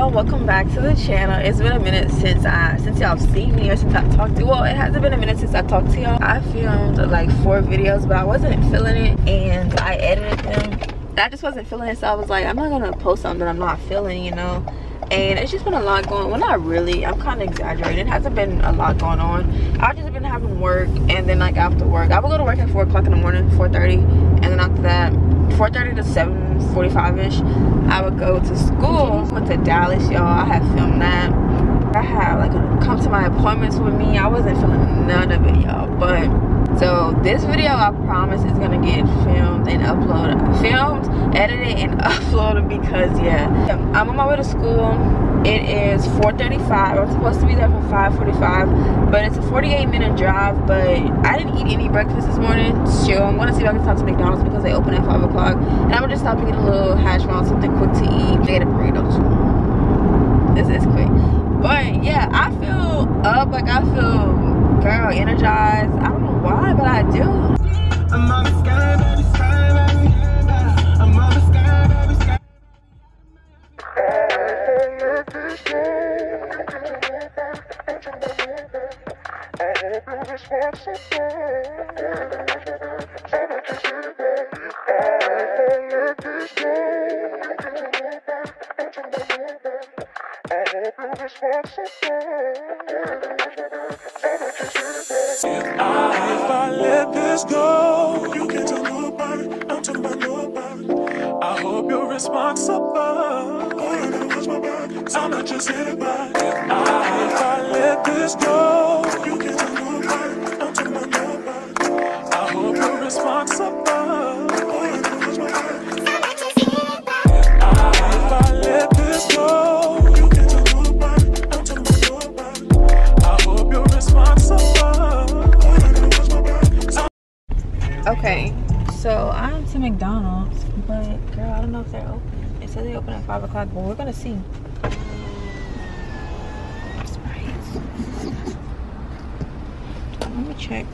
y'all, welcome back to the channel. It's been a minute since y'all seen me or since I talked to you. Well, it hasn't been a minute since I talked to y'all. I filmed like 4 videos, but I wasn't feeling it and I edited them. I just wasn't feeling it, so I was like, I'm not gonna post something I'm not feeling, you know. And it's just been a lot going on. Well, not really, I'm kind of exaggerating. It hasn't been a lot going on. I've just been having work, and then like after work I would go to work at 4 o'clock in the morning, 4:30, and then after that 4:30 to 7:45ish I would go to school. Went to Dallas, y'all. I had filmed that. I had like come to my appointments with me. I wasn't feeling none of it, y'all. But so this video, I promise, is gonna get filmed and uploaded, edited and uploaded, because yeah, I'm on my way to school. It is 4:35. I'm supposed to be there for 5:45, but it's a 48-minute drive. But I didn't eat any breakfast this morning. So I'm gonna see if I can stop to McDonald's because they open at 5 o'clock, and I'm gonna just stop and get a little hash brown, something quick to eat. Get a burrito too. This is quick, but yeah, I feel up. Like I feel, girl, energized. I don't know why, but I do. I'm on the sky, baby, sky, baby. I'm on the sky, baby, sky. If I let this go, you can't tell nobody. I'm talking about nobody. I hope you're responsible. All I know is my body. I'm not just anybody. If I let this go, you can't tell nobody. I'm talking about nobody. I hope you're responsible. All I know is my body. I'm not just anybody. If I let this go, you can't tell nobody. I'm talking about nobody. I hope you're responsible. Okay, so I'm to McDonald's, but girl, I don't know if they're open. It says they open at 5 o'clock, but we're gonna see. Sprites. Let me check.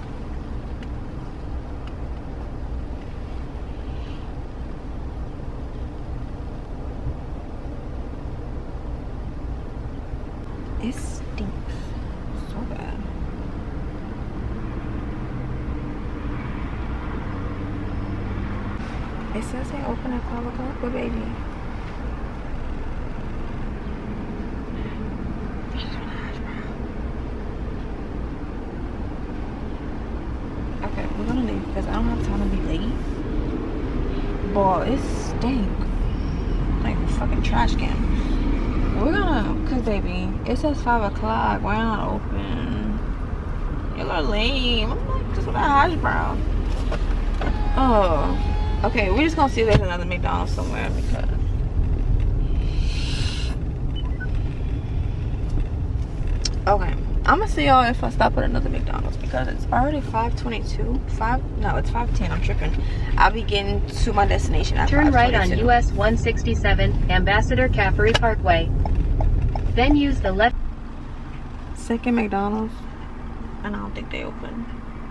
It stinks so bad. It says they open at 5 o'clock, but baby, I just want a hash brown. Okay, we're gonna leave because I don't have time to be late. Boy, it stink like a fucking trash can. We're gonna, cause baby, it says 5 o'clock. Why not open? You're a little lame. I'm like, just want a hash brown. Oh. Okay, we're just gonna see if there's another McDonald's somewhere because okay, I'm gonna see y'all if I stop at another McDonald's because it's already 5:22. No, it's 5:10. I'm tripping. I'll be getting to my destination at 5:22. Turn right on US 167 Ambassador Caffrey Parkway. Then use the left. Second McDonald's, and I don't think they open.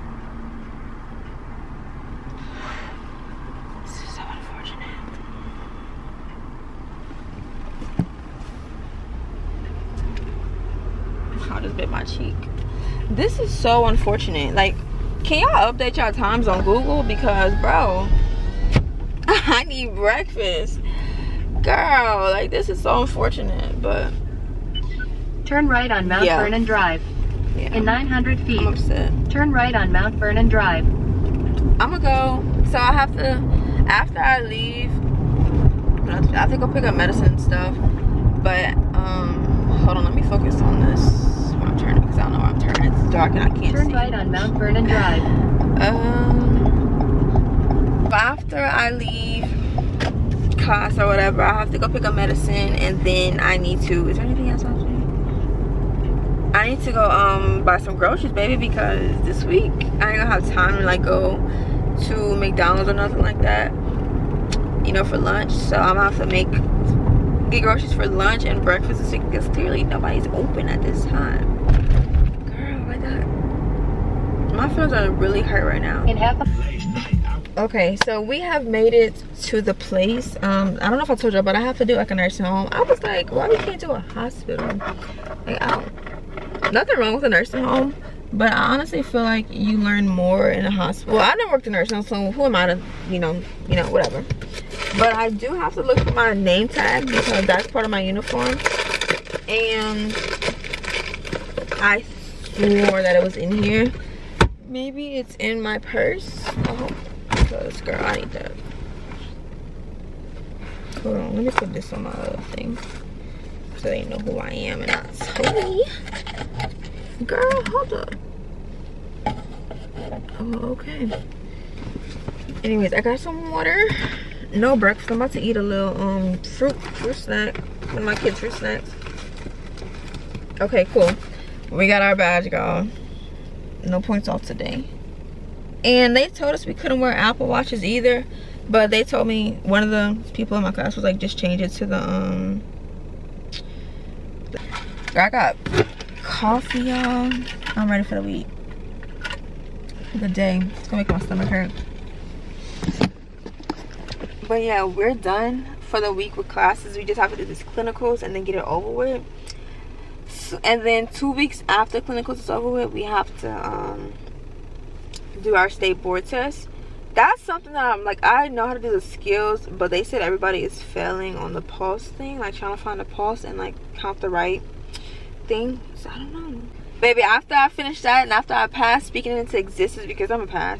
I just bit my cheek. This is so unfortunate. Like, can y'all update y'all times on Google? Because bro, I need breakfast, girl. Like, this is so unfortunate. But turn right on Mount Vernon Drive. Yeah. In 900 feet. I'm upset. Turn right on Mount Vernon Drive. I'm gonna go. So I have to, after I leave, I have to go pick up medicine and stuff. But hold on, let me focus on this. I'm turning because I don't know where I'm turning. It's dark and I can't see. Turn right on Mount Vernon Drive. After I leave class or whatever, I have to go pick up medicine, and then I need to. Is there anything else I'm saying? I need to go buy some groceries, baby, because this week I ain't gonna have time to like go to McDonald's or nothing like that, you know, for lunch. So I'm gonna have to get groceries for lunch and breakfast because clearly nobody's open at this time. Girl, my God, my feelings are really hurt right now. In half a Okay, so we have made it to the place. I don't know if I told you, but I have to do like a nursing home. I was like, why we can't do a hospital? Like, nothing wrong with a nursing home, but I honestly feel like you learn more in a hospital. Well, I never worked in a nursing home, so who am I to, you know, whatever. But I do have to look for my name tag because that's part of my uniform. And I swore that it was in here. Maybe it's in my purse. I hope. Because, girl, I need that. Hold on, let me put this on my other thing so they know who I am and not Tony. Girl, hold up. Oh, okay. Anyways, I got some water. No breakfast. I'm about to eat a little fruit snack. One of my kids' fruit snacks. Okay, cool. We got our badge, y'all. No points off today. And they told us we couldn't wear Apple Watches either, but they told me, one of the people in my class was like, just change it to the I got coffee, y'all. I'm ready for the week, the day. It's gonna make my stomach hurt. But yeah, we're done for the week with classes. We just have to do these clinicals and then get it over with. So, and then 2 weeks after clinicals is over with, we have to do our state board test. That's something that I'm like, I know how to do the skills, but they said everybody is failing on the pulse thing, like trying to find the pulse and like count the right thing. So I don't know, baby. After I finish that and after I pass speaking into existence, because I'm a pass,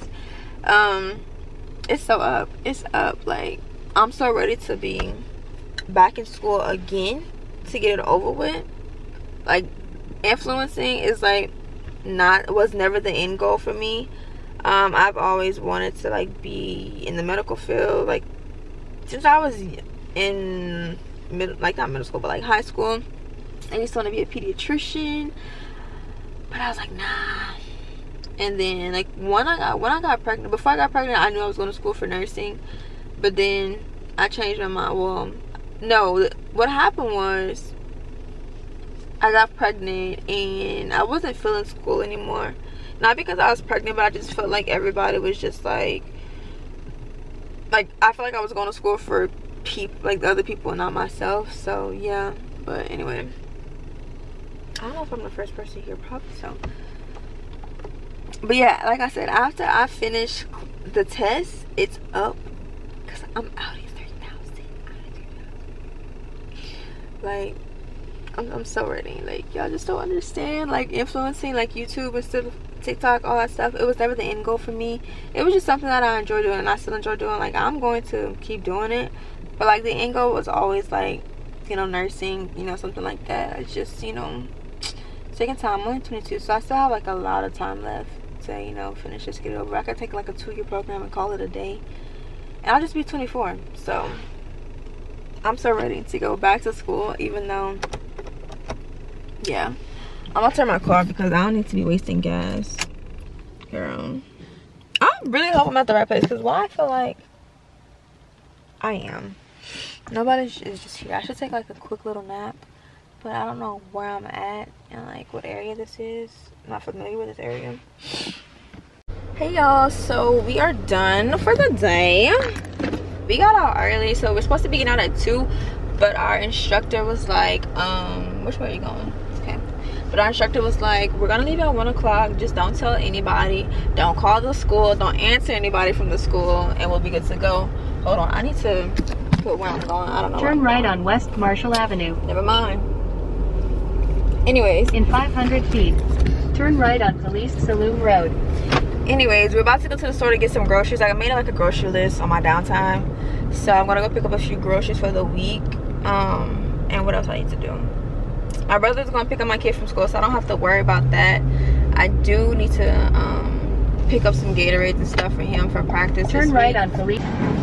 it's up. Like, I'm so ready to be back in school again, to get it over with. Like, influencing is like was never the end goal for me. I've always wanted to like be in the medical field, like since I was in not middle school, but like high school. I used to want to be a pediatrician, but I was like, nah. And then like when I got pregnant, before I got pregnant, I knew I was going to school for nursing, but then I changed my mind. Well, no, what happened was I got pregnant and I wasn't feeling school anymore. Not because I was pregnant, but I just felt like everybody was just like I felt like I was going to school for people, like the other people, and not myself. So yeah, but anyway, I don't know if I'm the first person here, probably so. But yeah, like I said, after I finish the test, it's up, because I'm out of 3,000. Like, I'm so ready. Like, y'all just don't understand. Like, influencing, like YouTube instead of TikTok, all that stuff, it was never the end goal for me. It was just something that I enjoy doing, and I still enjoy doing. Like, I'm going to keep doing it, but like the end goal was always like, you know, nursing, you know, something like that. It's just, you know, taking time. I'm only 22, so I still have like a lot of time left to, you know, finish this, get it over. I could take like a 2-year program and call it a day, and I'll just be 24. So I'm so ready to go back to school, even though, yeah, I'm gonna turn my car because I don't need to be wasting gas, girl. I really hope I'm at the right place, because why I feel like I am. Nobody is just here. I should take like a quick little nap, but I don't know where I'm at and like what area this is. I'm not familiar with this area. Hey y'all, so we are done for the day. We got out early, so we're supposed to be getting out at 2, but our instructor was like, which way are you going? Okay. But our instructor was like, we're gonna leave at 1 o'clock. Just don't tell anybody. Don't call the school. Don't answer anybody from the school, and we'll be good to go. Hold on, I need to put where I'm going. I don't know. Turn right on West Marshall Avenue. Never mind. Anyways. In 500 feet, turn right on Police Saloon Road. Anyways, we're about to go to the store to get some groceries. Like, I made like a grocery list on my downtime, so I'm gonna go pick up a few groceries for the week. And what else I need to do? My brother's gonna pick up my kid from school, so I don't have to worry about that. I do need to pick up some Gatorades and stuff for him for practice. Turn right on Police.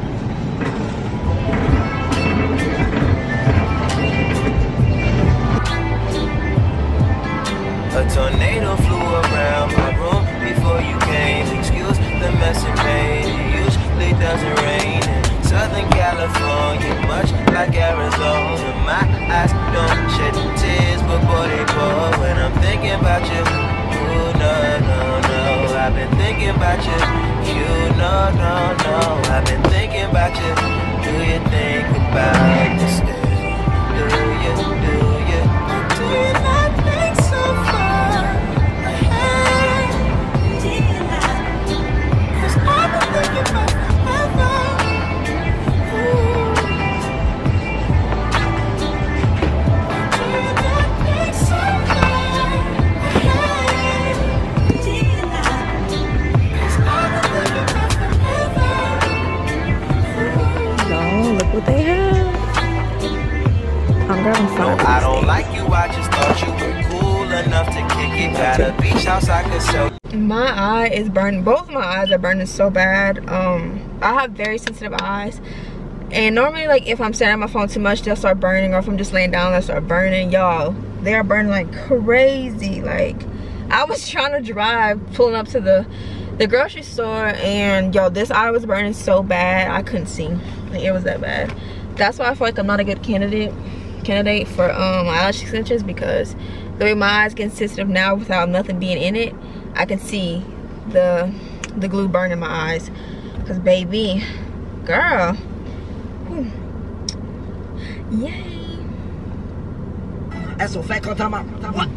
A tornado flew around my room before you came. Excuse the mess it made. It usually doesn't rain in Southern California, much like Arizona. My eyes don't shed tears, but boy they pour when I'm thinking about you. Ooh, no, no, no, I've been thinking about you. you. No, no, no. I've been thinking about you. Do you think about me still? Do you not think so far ahead? 'Cause I've been thinking about forever. What they have? I'm grabbing some. I don't like you, I just thought you were cool enough to kick it. Got a beach house I could sell. My eye is burning. Both my eyes are burning so bad. I have very sensitive eyes. And normally, like, if I'm staring at my phone too much, they'll start burning. Or if I'm just laying down, they'll start burning. Y'all, they are burning like crazy. Like, I was trying to drive, pulling up to the grocery store, and yo, this eye was burning so bad I couldn't see. Like, it was that bad. That's why I feel like I'm not a good candidate for eyelash extensions, because the way my eyes get sensitive now without nothing being in it, I can see the glue burning my eyes. Cause baby, girl, yay. Eso fait quand t'as what?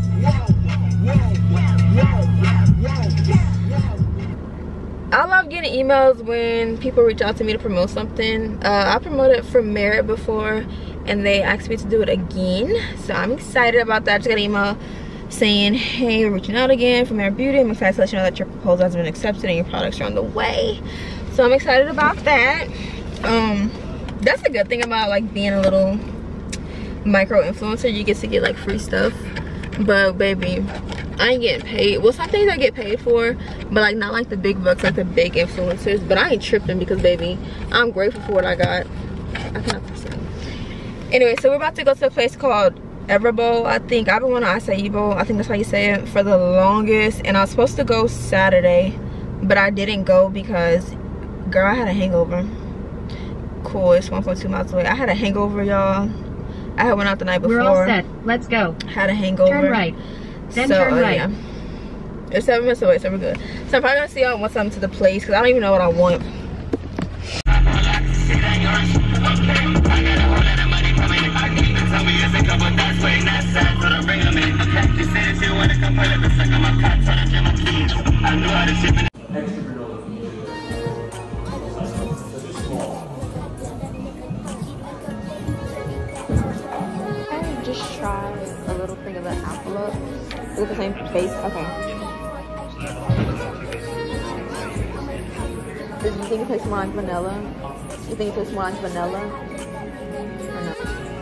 I love getting emails when people reach out to me to promote something. I promoted for Merit before, and they asked me to do it again. So I'm excited about that. I just got an email saying, hey, we're reaching out again for Merit Beauty. I'm excited to let you know that your proposal has been accepted and your products are on the way. So I'm excited about that. That's a good thing about like being a little micro influencer. You get to get like free stuff. But baby, I ain't getting paid. Well, some things I get paid for, but like not like the big bucks, like the big influencers. But I ain't tripping because baby, I'm grateful for what I got. I cannot say. Anyway, so we're about to go to a place called Everbowl. I think I've been wanting acai bowl. I think that's how you say it, for the longest. And I was supposed to go Saturday, but I didn't go because, girl, I had a hangover. Cool, it's 1.2 miles away. I had a hangover, y'all. I had went out the night before. We're all set. Let's go. Had a hangover. Turn right. Then so, turn right. Yeah. It's 7 minutes away, so we're good. So I'm probably gonna see y'all once I'm to the place, because I don't even know what I want. I just tried a little thing of the apple up. Is it the same face? Okay. Do you think it tastes more like vanilla? You think it tastes more like vanilla? Or no?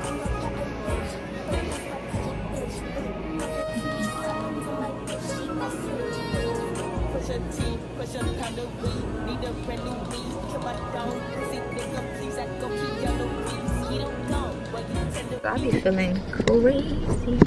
I be feeling crazy.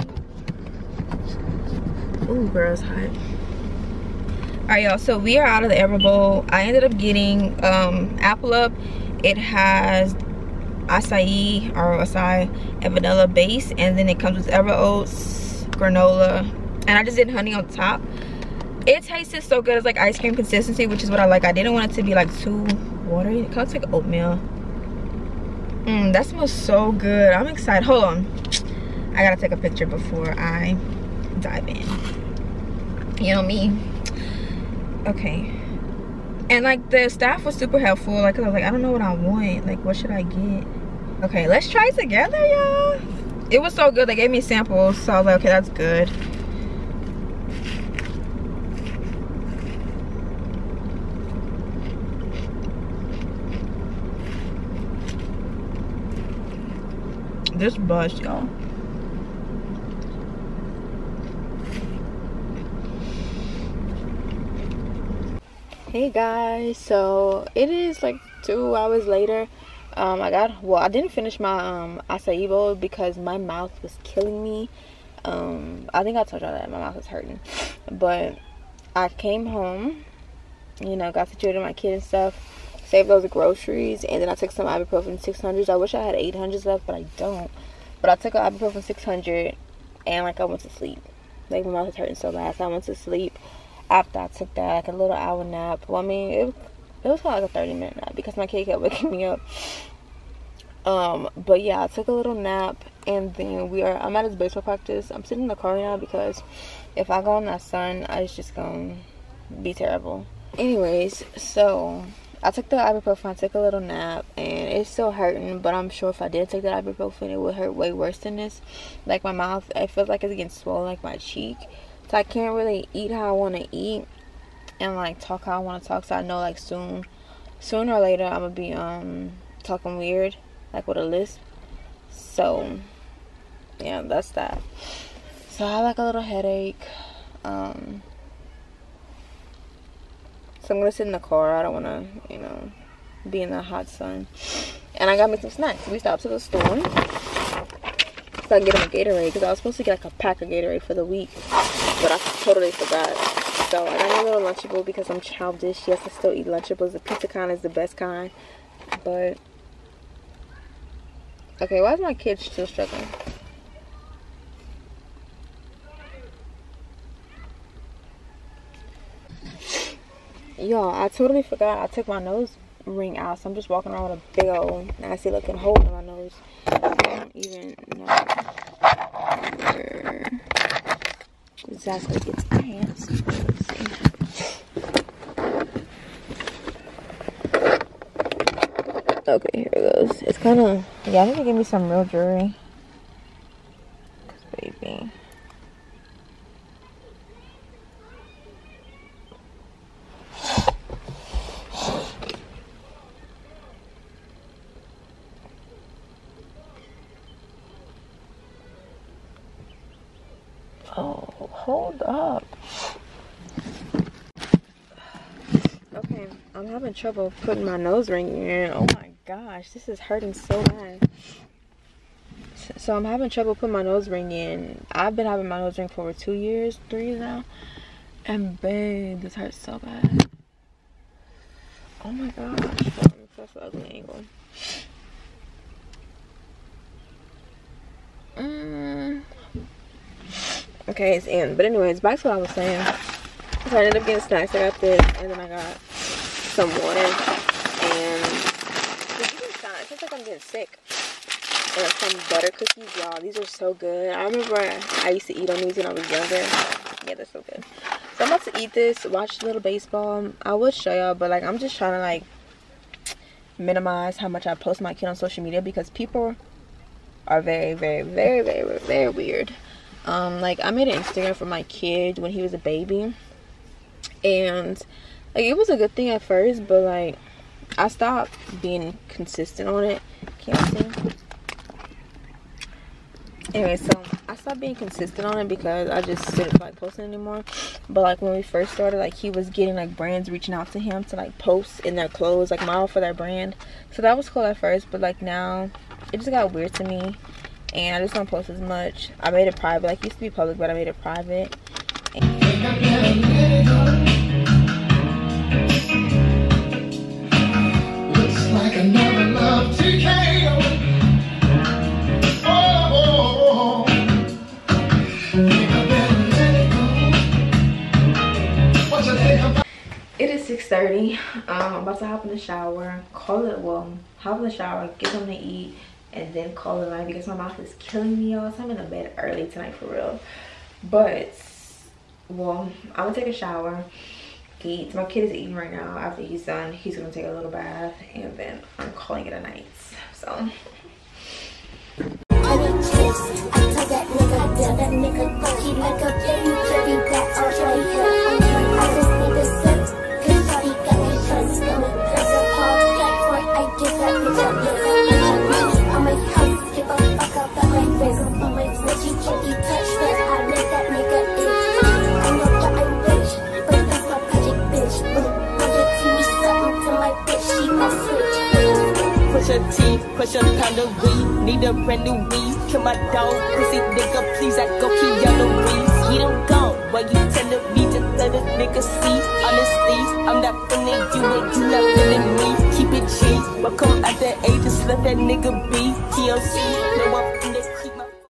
Ooh, girl, it's hot. Alright, y'all, so we are out of the Everbowl. I ended up getting apple up. It has acai and vanilla base, and then it comes with Ever Oats, granola, and I just did honey on top. It tasted so good. It's like ice cream consistency, which is what I like. I didn't want it to be like too watery. It kind of like oatmeal. That smells so good. I'm excited. Hold on, I gotta take a picture before I dive in. You know me. Okay. And like the staff was super helpful. Like, 'cause I was like, I don't know what I want. Like, what should I get? Okay, let's try it together, y'all. It was so good. They gave me samples, so I was like, okay, that's good. This bust, y'all. Hey guys, so it is like 2 hours later. I didn't finish my acai bowl because my mouth was killing me. I think I told y'all that my mouth was hurting, but I came home, you know, got situated with my kid and stuff, saved those groceries, and then I took some ibuprofen 600s. I wish I had 800s left, but I don't. But I took an ibuprofen 600, and like I went to sleep. Like my mouth was hurting so bad, so I went to sleep. after I took that, like a little hour nap. Well, I mean, it was kind of like a 30-minute nap because my kid kept waking me up. But yeah, I took a little nap, and then I'm at his baseball practice. I'm sitting in the car right now because if I go in that sun, it's just gonna be terrible. Anyways, so I took the ibuprofen, I took a little nap, and it's still hurting, but I'm sure if I did take that ibuprofen, it would hurt way worse than this. Like my mouth, it feels like it's getting swollen, like my cheek. So I can't really eat how I want to eat and like talk how I want to talk. So I know like sooner or later I'm gonna be talking weird, like with a lisp. So yeah, that's that. So I have like a little headache. So I'm gonna sit in the car. I don't want to, you know, be in the hot sun. And I got me some snacks. We stopped to the store so I can get him a Gatorade, because I was supposed to get like a pack of Gatorade for the week, but I totally forgot. So I got a little Lunchable because I'm childish. Yes, I still eat Lunchables. The pizza kind is the best kind. But okay, why is my kid still struggling? Y'all, I totally forgot I took my nose ring out, so I'm just walking around with a big old nasty looking hole in my nose. I don't even know where exactly gets pants. Let's see. Okay, here it goes. It's kind of, yeah, I need to give me some real jewelry. 'Cause baby. Oh, hold up. Okay, I'm having trouble putting my nose ring in. Oh my gosh, this is hurting so bad. So I'm having trouble putting my nose ring in. I've been having my nose ring for over 2 years, 3 years now. And babe, this hurts so bad. Oh my gosh. That's an ugly angle. Okay, it's in. But anyways, back to what I was saying. So I ended up getting snacks. I got this, and then I got some water. And it feels like I'm getting sick. And like some butter cookies, y'all. These are so good. I remember I used to eat on these when I was younger. Yeah, they're so good. So I'm about to eat this, watch a little baseball. I would show y'all, but like I'm just trying to like minimize how much I post my kid on social media, because people are very, very, very, very, very weird. Like I made an Instagram for my kid when he was a baby, and like it was a good thing at first, but like I stopped being consistent on it. Can't see. Anyway, so I stopped being consistent on it because I just didn't feel like posting anymore. But like when we first started, like he was getting like brands reaching out to him to like post in their clothes, like model for their brand. So that was cool at first, but like now it just got weird to me, and I just don't post as much. I made it private. Like it used to be public, but I made it private. Looks like another love TKO. It is 6:30. I'm about to hop in the shower, hop in the shower, get something to eat, and then call it a night because my mouth is killing me, y'all. So I'm in the bed early tonight for real. But well, I'm gonna take a shower, eat. My kid is eating right now. After he's done, he's gonna take a little bath, and then I'm calling it a night. So push your teeth, push your pound of weed. Need a brand new weed. Kill my dog, pussy nigga, please. I go keep yellow weeds. He don't go. Why you telling me to let a nigga see? Honestly, I'm not feeling you and you not feeling me. Keep it G. Welcome at the age, just let that nigga be. TLC, no I'm in the